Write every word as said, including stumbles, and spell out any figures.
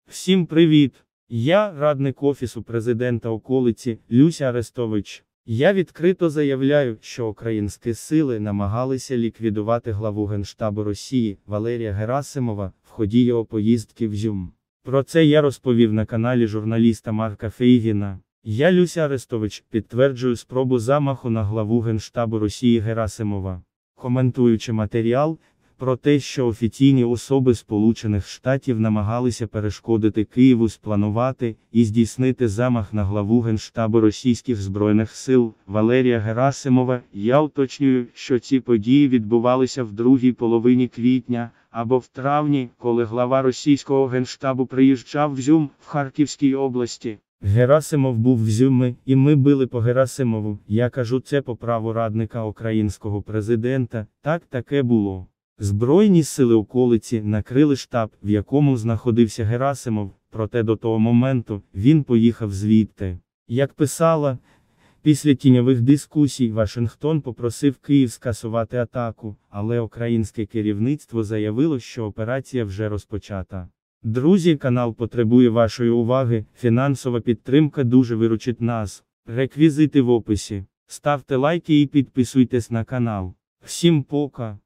Всім привіт! Я радник Офісу Президента околиці Люся Арестович. Я відкрито заявляю, що українські сили намагалися ліквідувати главу Генштабу Росії Валерія Герасимова в ході його поїздки в Ізюм. Про це я розповів на каналі журналіста Марка Фейгіна. Я, Люся Арестович, підтверджую спробу замаху на главу Генштабу Росії Герасимова. Коментуючи матеріал про те, що офіційні особи Сполучених Штатів намагалися перешкодити Києву спланувати і здійснити замах на главу Генштабу російських Збройних сил Валерія Герасимова, я уточнюю, що ці події відбувалися в другій половині квітня, або в травні, коли глава російського Генштабу приїжджав в Ізюм в Харківській області. Герасимов був в Ізюмі, і ми били по Герасимову. Я кажу це по праву радника українського президента, так таке було. Збройні сили околиці накрили штаб, в якому знаходився Герасимов, проте до того моменту він поїхав звідти. Як писала, після тіньових дискусій Вашингтон попросив Київ скасувати атаку, але українське керівництво заявило, що операція вже розпочата. Друзі, канал потребує вашої уваги, фінансова підтримка дуже виручить нас. Реквізити в описі. Ставте лайки і підписуйтесь на канал. Всім пока!